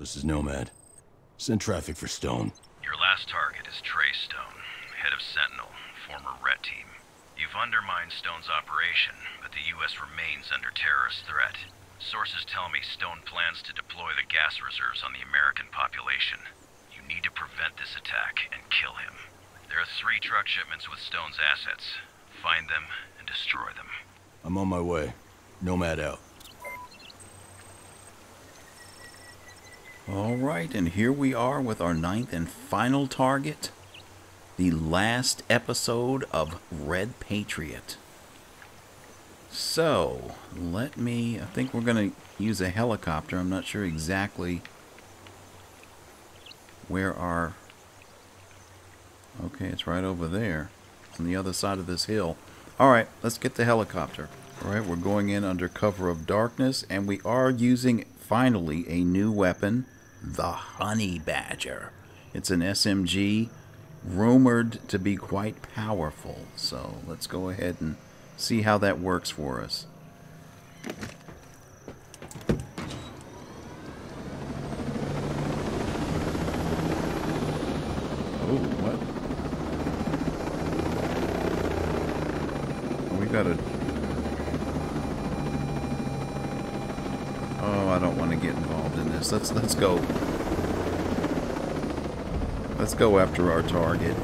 This is Nomad. Send traffic for Stone. Your last target is Trey Stone, head of Sentinel, former Ret Team. You've undermined Stone's operation, but the U.S. remains under terrorist threat. Sources tell me Stone plans to deploy the gas reserves on the American population. You need to prevent this attack and kill him. There are 3 truck shipments with Stone's assets. Find them and destroy them. I'm on my way. Nomad out. Alright, and here we are with our 9th and final target. The last episode of Red Patriot. So, I think we're going to use a helicopter. I'm not sure exactly where our... Okay, it's right over there, on the other side of this hill. Alright, let's get the helicopter. Alright, we're going in under cover of darkness, and we are using, finally, a new weapon, the Honey Badger. It's an SMG, rumored to be quite powerful. So, let's go ahead and see how that works for us. Oh, what? We gotta... Oh, I don't want to get involved in this. Let's go. Let's go after our target.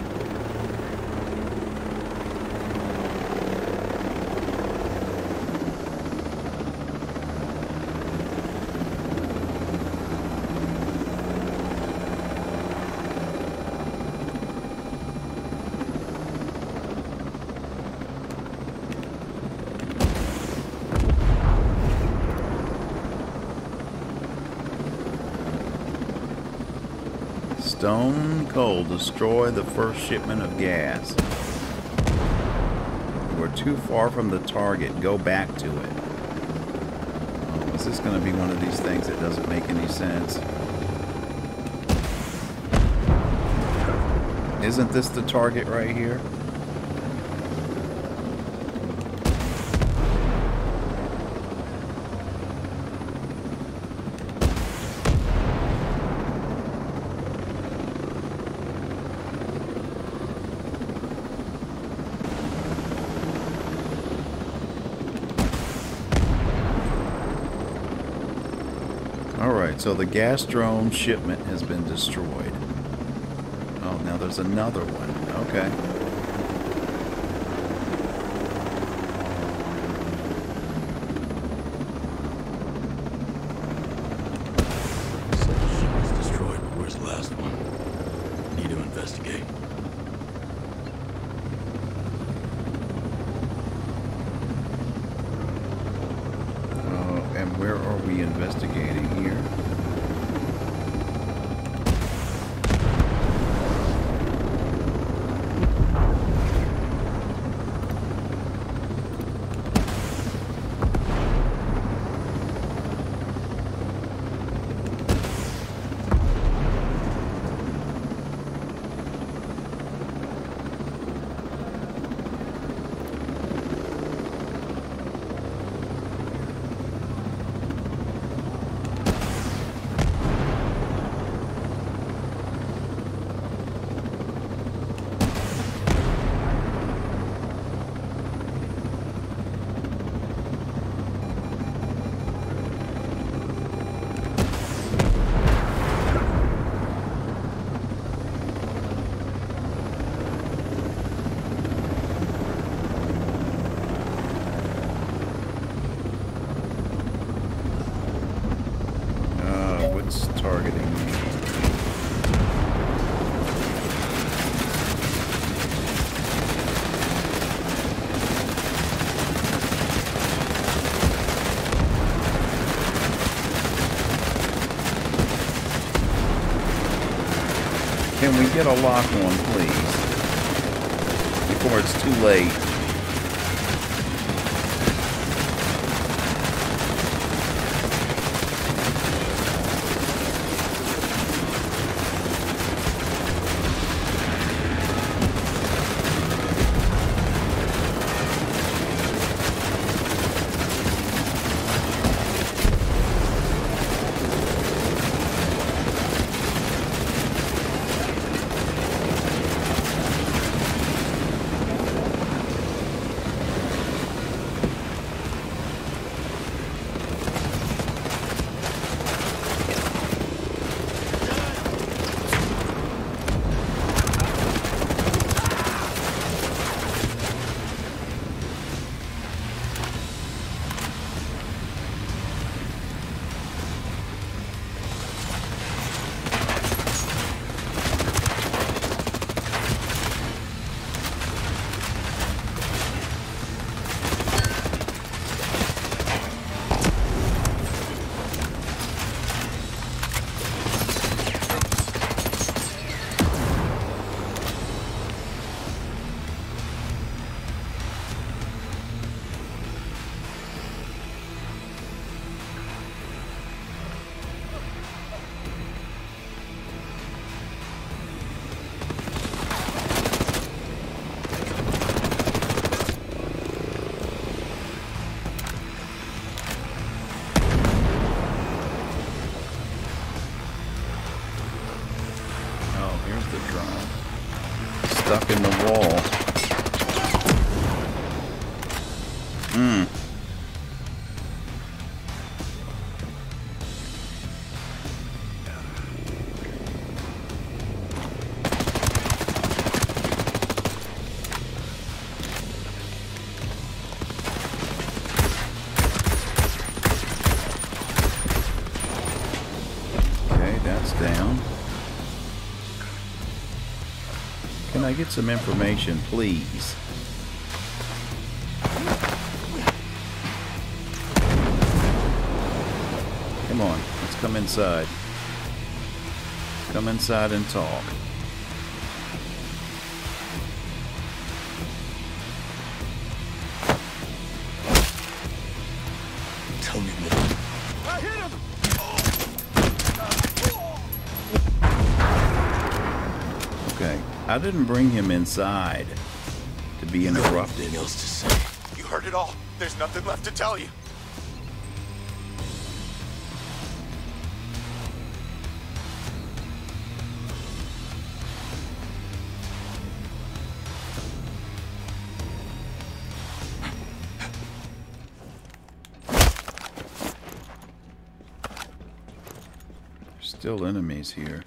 Stone cold, destroy the first shipment of gas. We're too far from the target. Go back to it. Oh, is this going to be one of these things that doesn't make any sense? Isn't this the target right here? Alright, so the gas drone shipment has been destroyed. Oh, now there's another one. Okay. Second ship was destroyed, but where's the last one? Need to investigate. And where are we investigating here? Targeting me. Can we get a lock on, please? Before it's too late. stuck in the wall. Okay, that's down. Can I get some information, please? Come on, let's come inside. Come inside and talk. Tell me more. I hit him! Okay, I didn't bring him inside to be interrupted. Anything else to say? You heard it all. There's nothing left to tell you. There's still enemies here.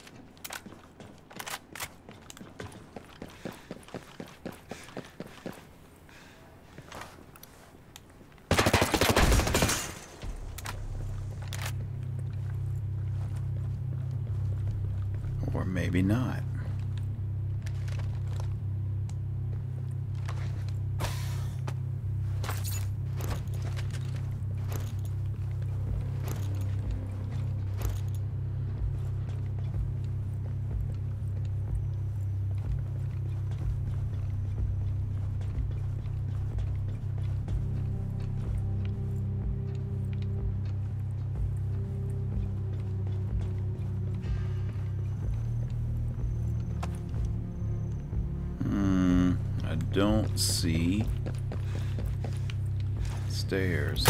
Or maybe not. I don't see stairs.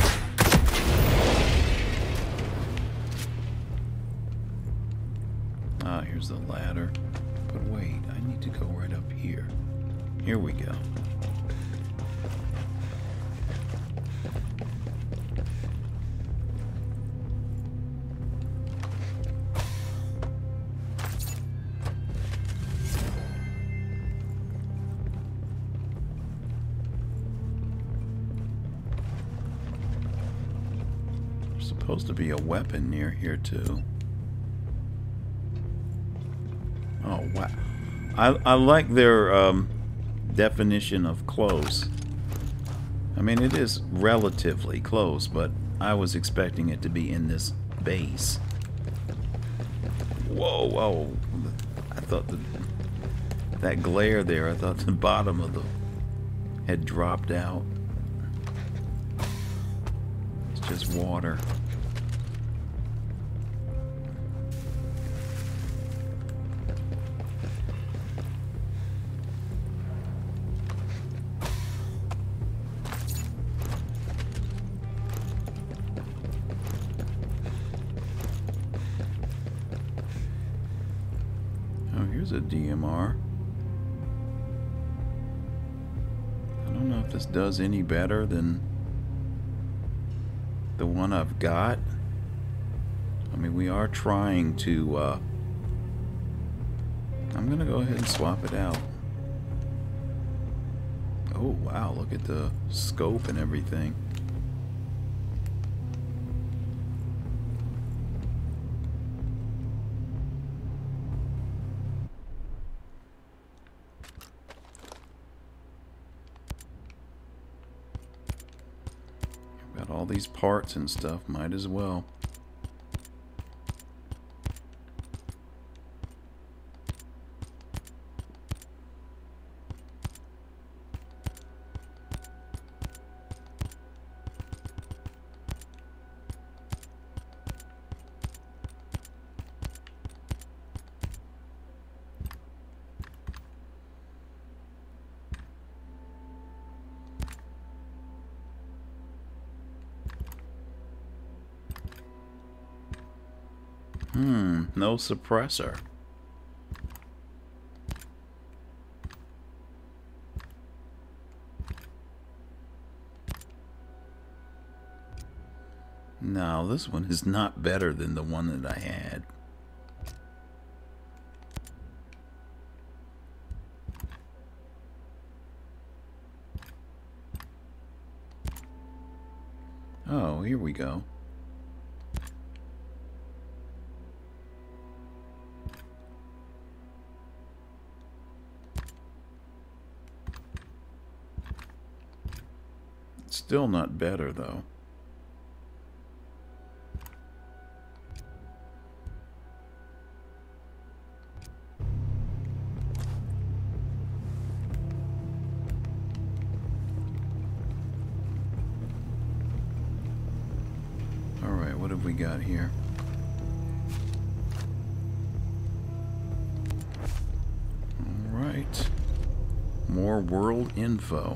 Ah, here's the ladder. But wait, I need to go right up here. Here we go. Supposed to be a weapon near here too. Oh wow! I like their definition of close. I mean, it is relatively close, but I was expecting it to be in this base. Whoa, whoa! I thought that glare there. I thought the bottom of the had dropped out. It's just water. Oh, here's a DMR. I don't know if this does any better than the one I've got. I mean, we are trying to I'm gonna go ahead and swap it out. Oh wow, look at the scope and everything. Got all these parts and stuff, might as well. No suppressor. No, this one is not better than the one that I had. Oh, here we go. Still not better, though. Alright, what have we got here? Alright. More world info.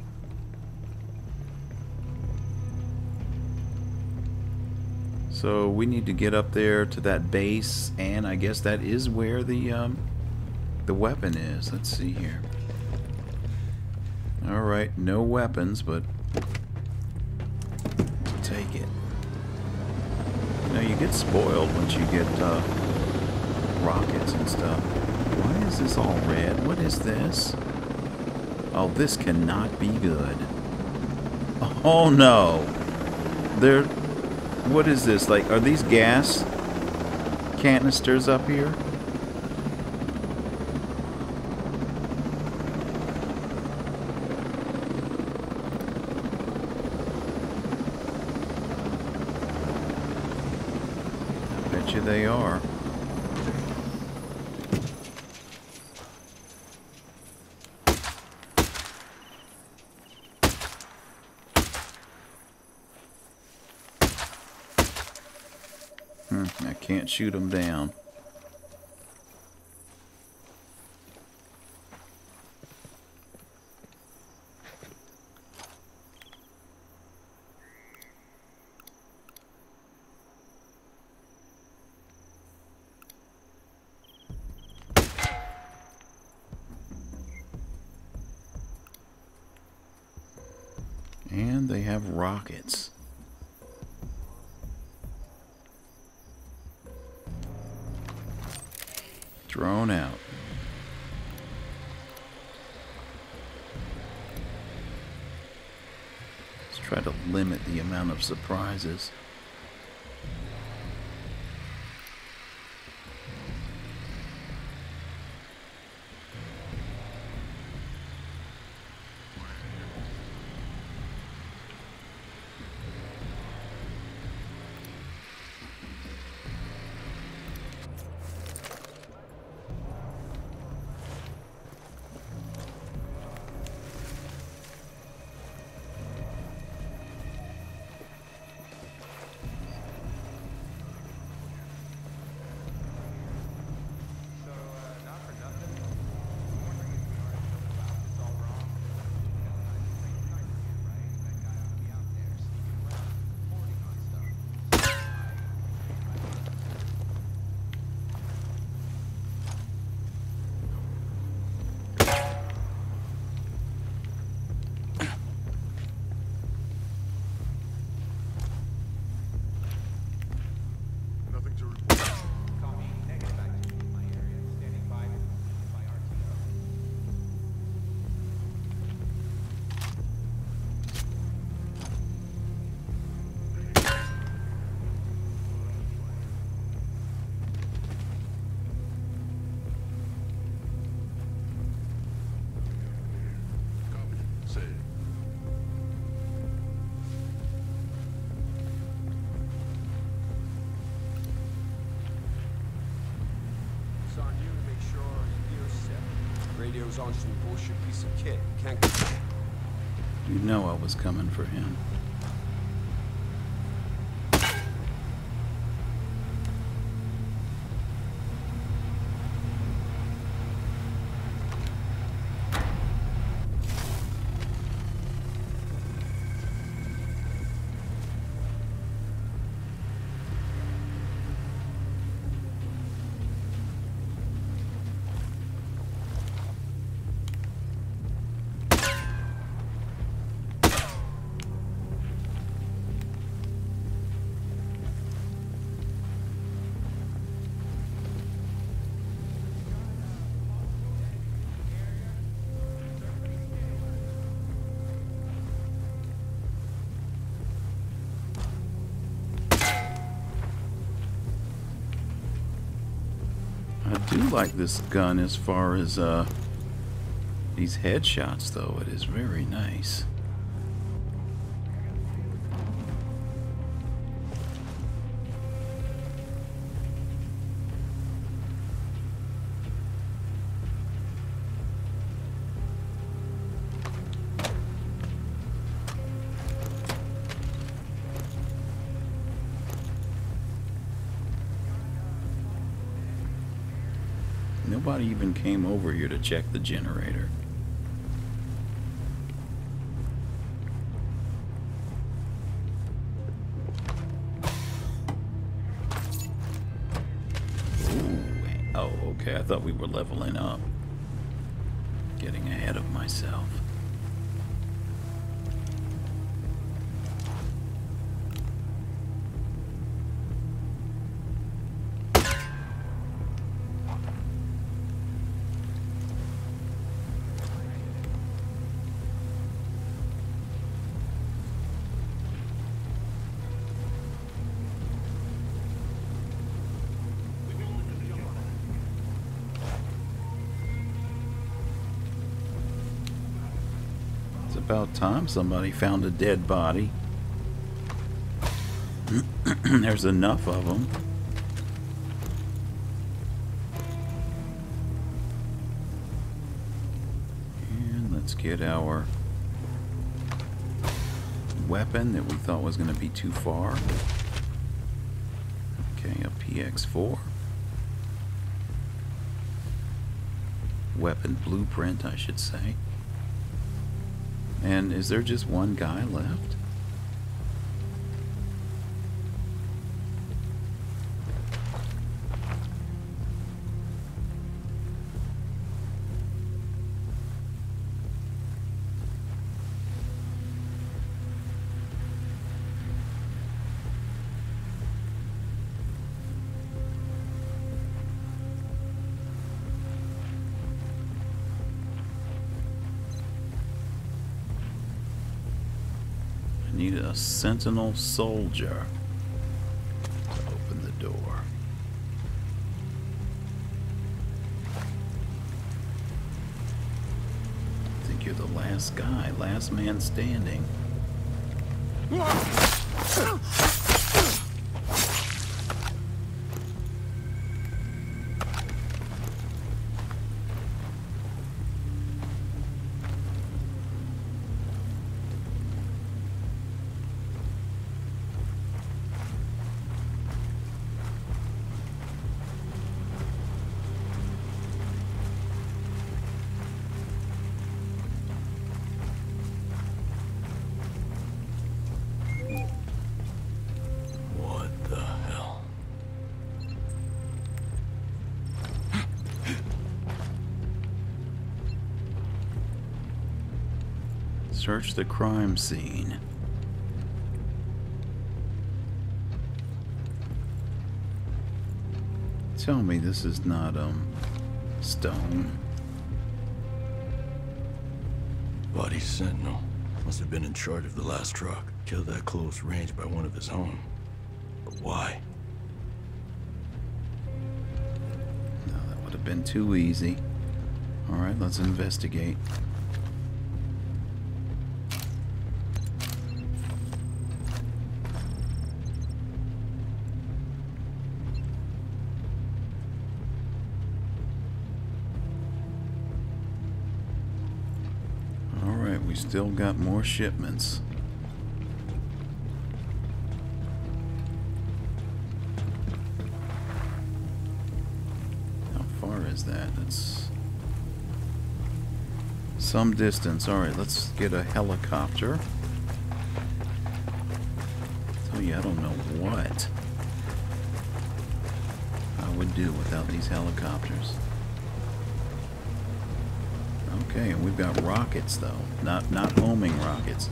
So we need to get up there to that base, and I guess that is where the weapon is. Let's see here. All right, no weapons, but we'll take it. You know, you get spoiled once you get rockets and stuff. Why is this all red? What is this? Oh, this cannot be good. Oh no! There. What is this? Like, are these gas canisters up here? I bet you they are. I can't shoot them down. And they have rockets. Thrown out. Let's try to limit the amount of surprises. Radio's on some bullshit piece of kit. Can't. You know I was coming for him. do like this gun as far as these headshots, though. It is very nice. Nobody even came over here to check the generator. Ooh. Oh, okay. I thought we were leveling up. Getting ahead of myself. About time somebody found a dead body. There's enough of them. And let's get our weapon that we thought was going to be too far. Okay, a PX4. Weapon blueprint, I should say. And is there just one guy left? Need a sentinel soldier to open the door. I think you're the last guy, last man standing. Search the crime scene. Tell me this is not, stone. Body's sentinel. Must have been in charge of the last truck. Killed at close range by one of his own. But why? No, that would have been too easy. Alright, let's investigate. We still got more shipments. How far is that? It's some distance. Alright, let's get a helicopter. Tell you, I don't know what I would do without these helicopters. Okay, and we've got rockets though, not homing rockets.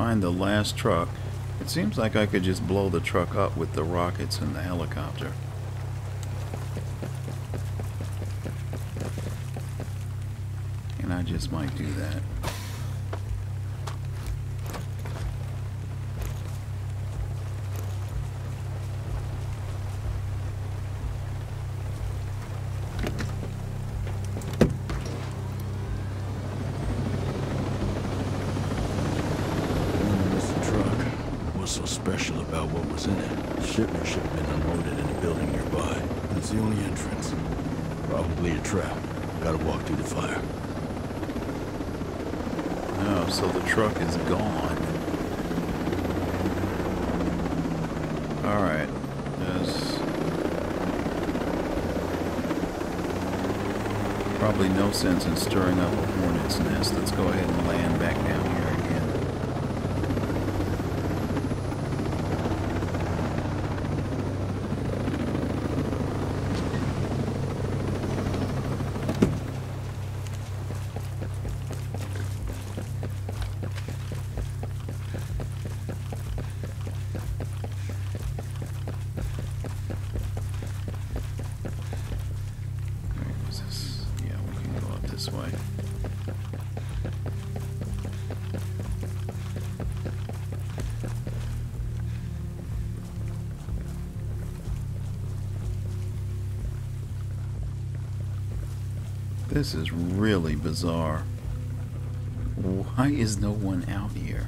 find the last truck. It seems like I could just blow the truck up with the rockets and the helicopter. And I just might do that. So special about what was in it. The shipment should have been unloaded in a building nearby. That's the only entrance. Probably a trap. Gotta walk through the fire. Oh, so the truck is gone. Alright. There's probably no sense in stirring up a hornet's nest. Let's go ahead and land back down here again. Way. This is really bizarre. Why is no one out here?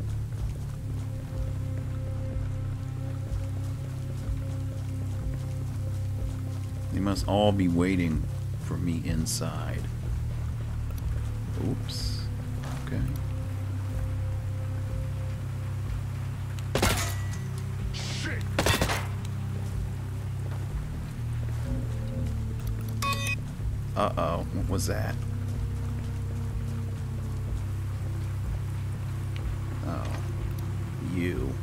They must all be waiting for me inside. Oops. Okay. Shit. Uh-oh. What was that? Oh. You.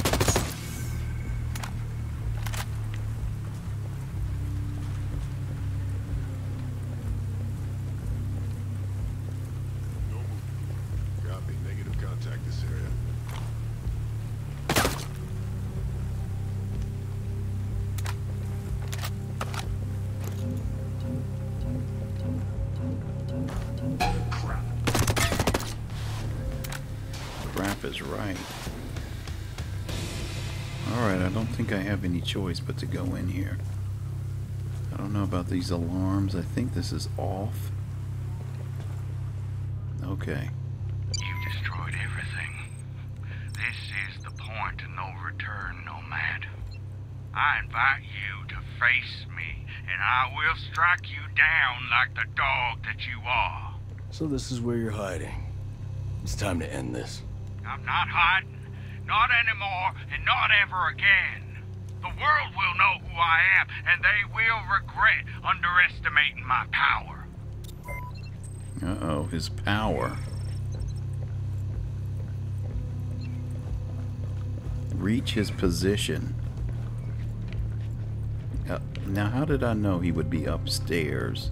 Is right. Alright, I don't think I have any choice but to go in here. I don't know about these alarms. I think this is off. Okay. You've destroyed everything. This is the point of no return, Nomad. I invite you to face me, and I will strike you down like the dog that you are. So this is where you're hiding. It's time to end this. I'm not hiding, not anymore, and not ever again. The world will know who I am, and they will regret underestimating my power. Uh-oh, his power. Reach his position. Now, how did I know he would be upstairs?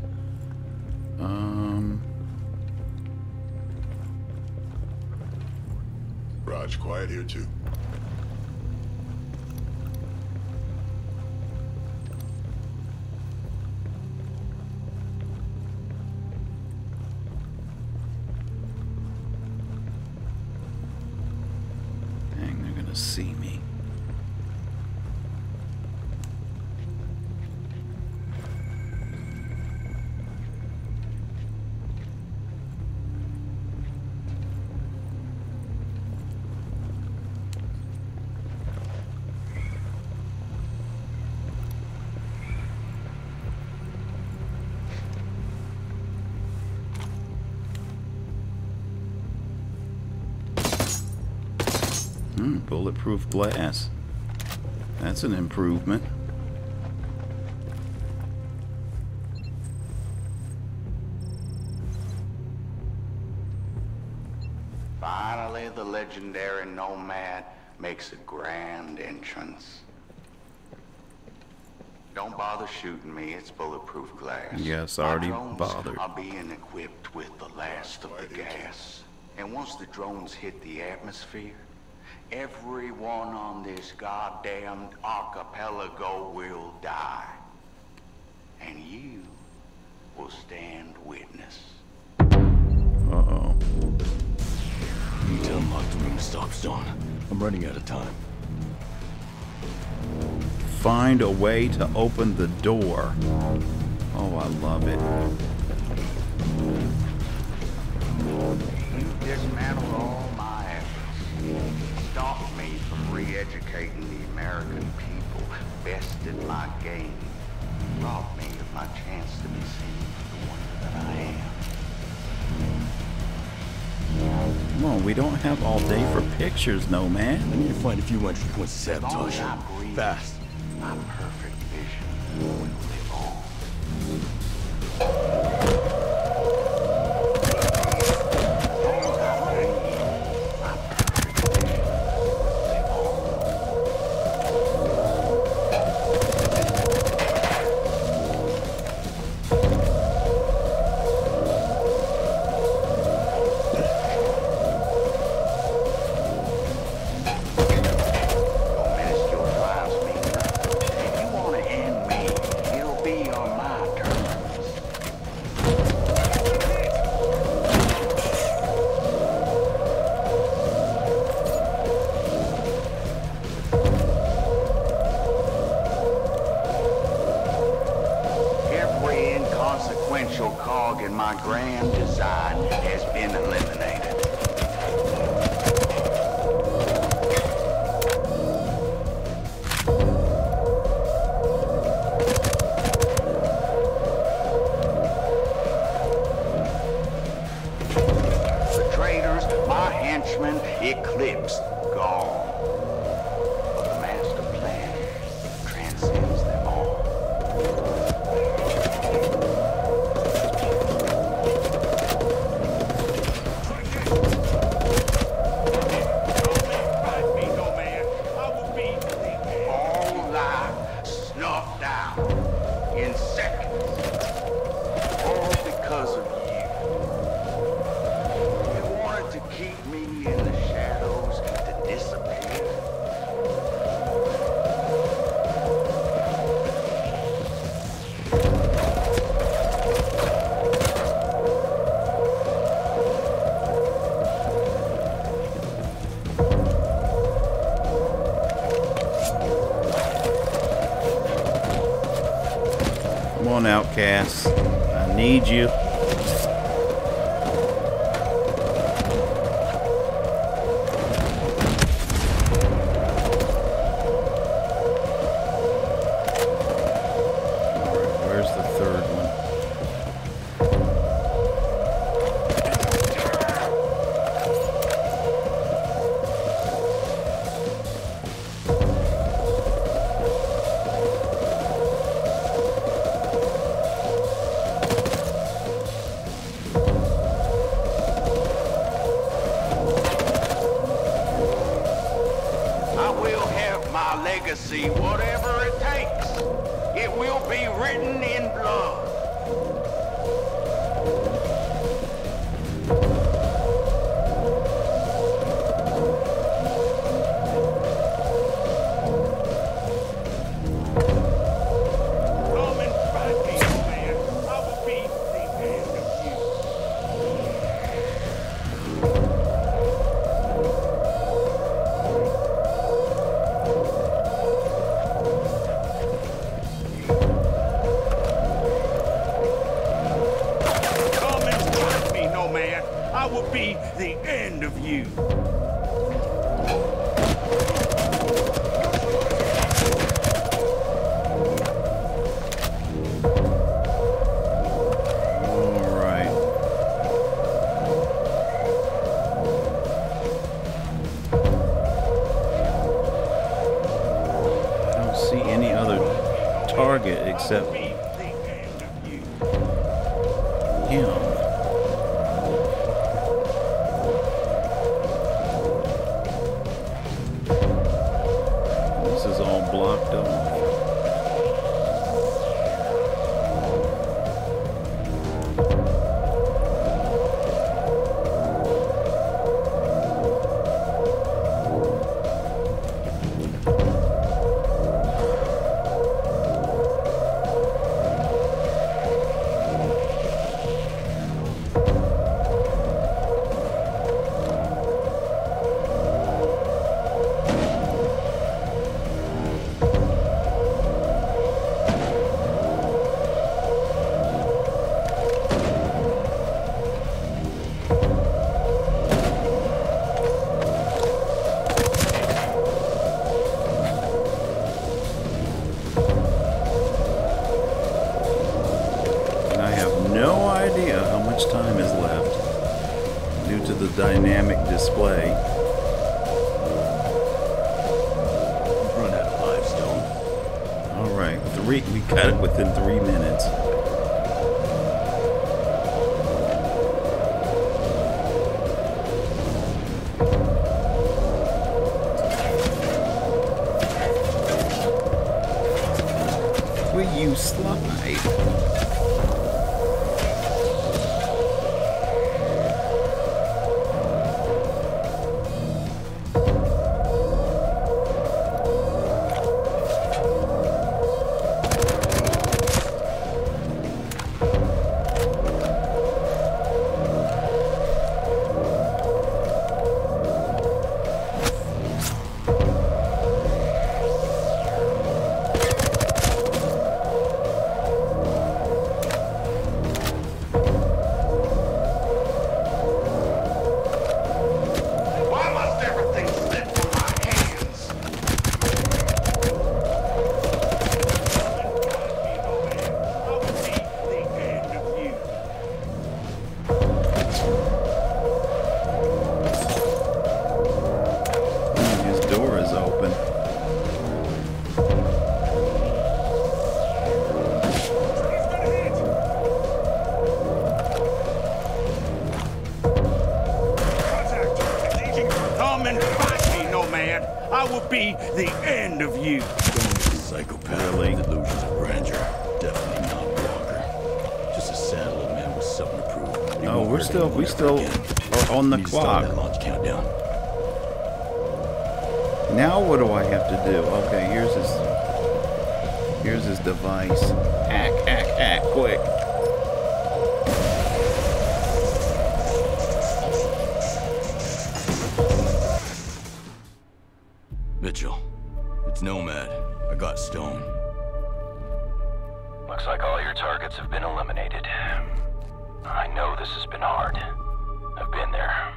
Raj, quiet here too. Dang, they're gonna see me. Bulletproof glass. That's an improvement. Finally, the legendary Nomad makes a grand entrance. Don't bother shooting me, it's bulletproof glass. Yes, I already My drones bothered. are being equipped with the last of the gas. And once the drones hit the atmosphere, everyone on this goddamn archipelago will die. And you will stand witness. Uh-oh. You need to unlock the room stop zone. I'm running out of time. Find a way to open the door. Oh, I love it. You dismantled all my efforts. Stopped me from re-educating the American people. Bested my game. Robbed me of my chance to be seen for the one that I am. Come on, we don't have all day for pictures, no man. I need to find a few entry points to As long sabotage as I him. breathe, Fast. my perfect vision will live on. Cog in my grand design has been eliminated. The traitors, my henchmen, Eclipse, gone. But the master plan transcends them all. In seconds, all because of you. You wanted to keep me in the shadows, to disappear. Come on, outcasts. I need you. Alright, where's the third one? Legacy, whatever it takes, it will be written in blood. Come and find me, man. I will be the end of you. I will be the end of you. All right. I don't see any other target except him. Blocked off. dynamic display. We've run out of live stone. Alright, we got it within 3 minutes. Will you slide? Why must everything slip from my hands? His door is open. Come and fight me, Nomad. I will be the end of you. Stone's a psychopath Really? with delusions of grandeur. Definitely not Walker. Just a sad little man with something to prove. He Oh, won't we hurt still anyone ever are again. on the We need to start clock. that launch countdown. Now what do I have to do? Okay, here's his device. Hack, quick. Mitchell, it's Nomad. I got Stone. Looks like all your targets have been eliminated. I know this has been hard. I've been there.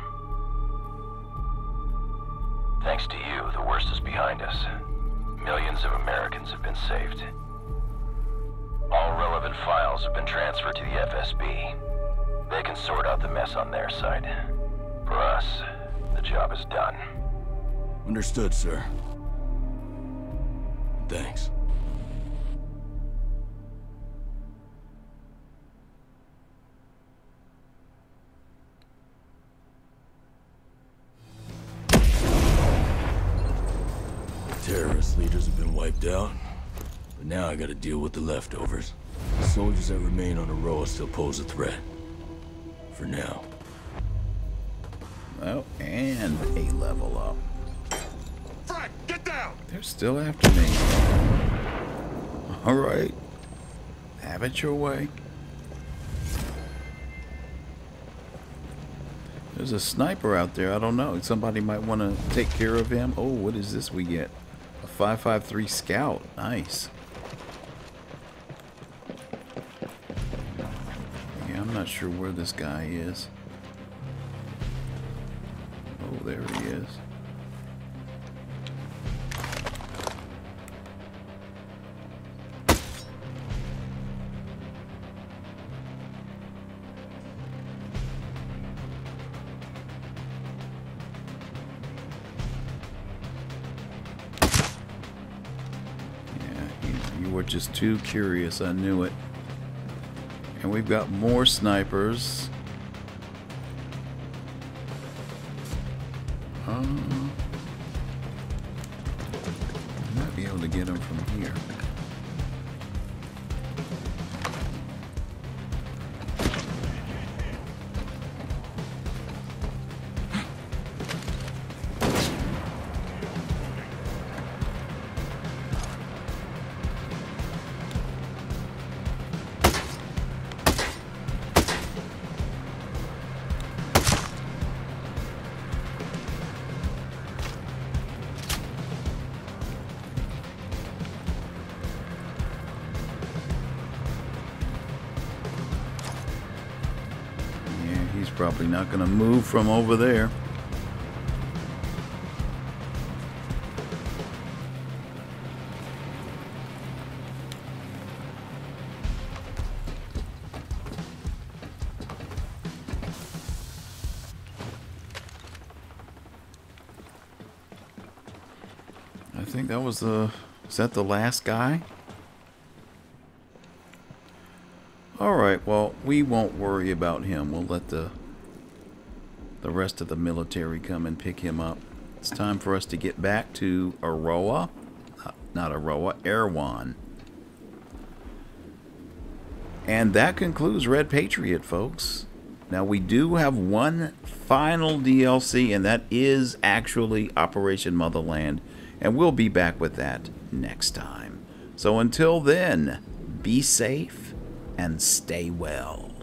Thanks to you, the worst is behind us. Millions of Americans have been saved. All relevant files have been transferred to the FSB. They can sort out the mess on their side. For us, the job is done. Understood, sir. Thanks. Terrorist leaders have been wiped out, but now I gotta deal with the leftovers. The soldiers that remain on Auroa still pose a threat. For now. Oh, and a level up. Frank, get down! They're still after me. Alright. Have it your way. There's a sniper out there. I don't know. Somebody might want to take care of him. Oh, what is this we get? A 5.53 Scout. Nice. Yeah, I'm not sure where this guy is. Oh, there he is. You were just too curious, I knew it. And we've got more snipers. I might be able to get them from here. Probably not going to move from over there. think that was the... Is that the last guy? Alright, well, we won't worry about him. We'll let the rest of the military come and pick him up. It's time for us to get back to Auroa. Not Auroa, Erewhon. And that concludes Red Patriot, folks. Now, we do have one final DLC, and that is actually Operation Motherland. And we'll be back with that next time. So until then, be safe and stay well.